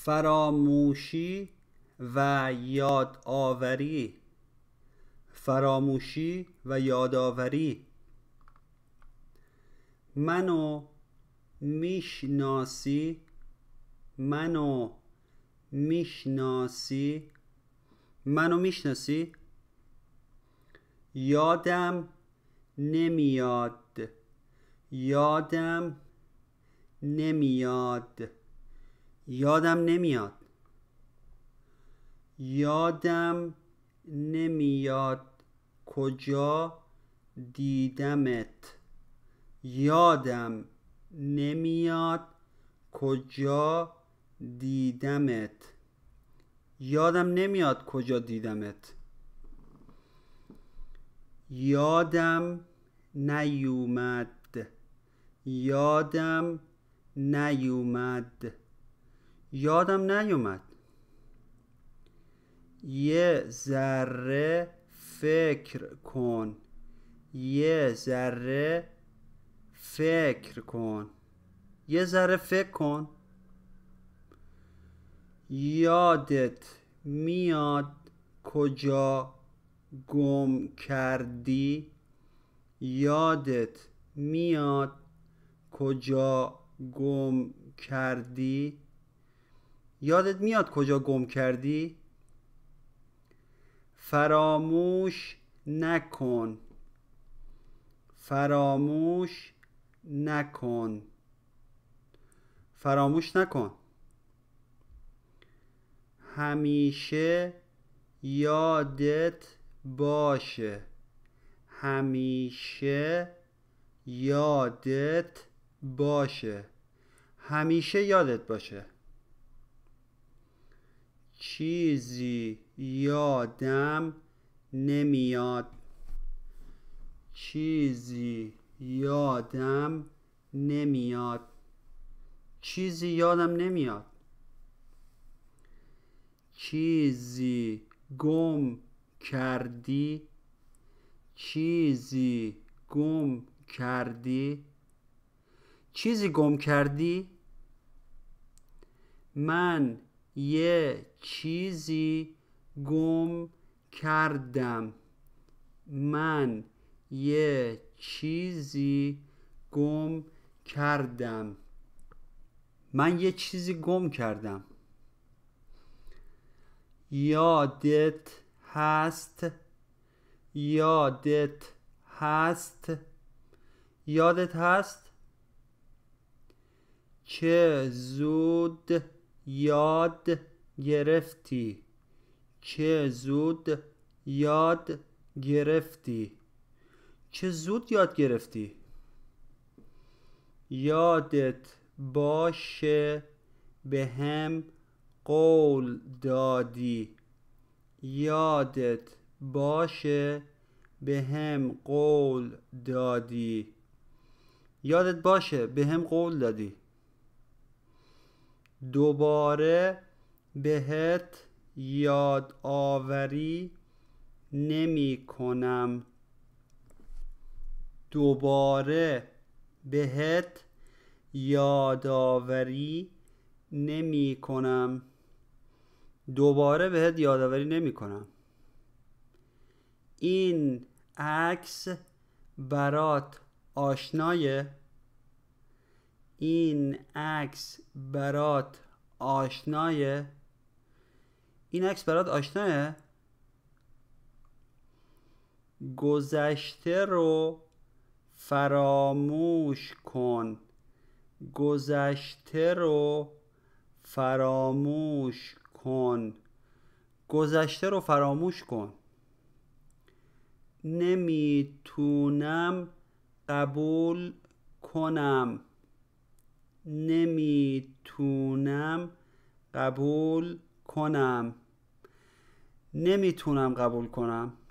فراموشی و یادآوری. فراموشی و یادآوری. منو میشناسی، منو میشناسی، منو میشناسی. یادم نمیاد، یادم نمیاد، یادم نمیاد. یادم نمیاد کجا دیدمت، یادم نمیاد کجا دیدمت، یادم نمیاد کجا دیدمت. یادم نیومد، یادم نیومد، یادم نیومد. یه ذره فکر کن، یه ذره فکر کن، یه ذره فکر کن. یادت میاد کجا گم کردی، یادت میاد کجا گم کردی، یادت میاد کجا گم کردی. فراموش نکن، فراموش نکن، فراموش نکن. همیشه یادت باشه، همیشه یادت باشه، همیشه یادت باشه. چیزی یادم نمیاد، چیزی یادم نمیاد، چیزی یادم نمیاد. چیزی گم کردی، چیزی گم کردی، چیزی گم کردی. من یه چیزی گم کردم، من یه چیزی گم کردم، من یه چیزی گم کردم. یادت هست، یادت هست، یادت هست. چه زود یاد گرفتی، چه زود یاد گرفتی، چه زود یاد گرفتی. یادت باشه بهم قول دادی، یادت باشه بهم قول دادی، یادت باشه بهم قول دادی. دوباره بهت یادآوری نمی کنم، دوباره بهت یادآوری نمی کنم، دوباره بهت یادآوری نمی کنم. این عکس برات آشنایه، این عکس برات آشنایه، این عکس برات آشنایه. گذشته رو فراموش کن، گذشته رو فراموش کن، گذشته رو فراموش کن. نمیتونم قبول کنم، نمیتونم قبول کنم، نمیتونم قبول کنم.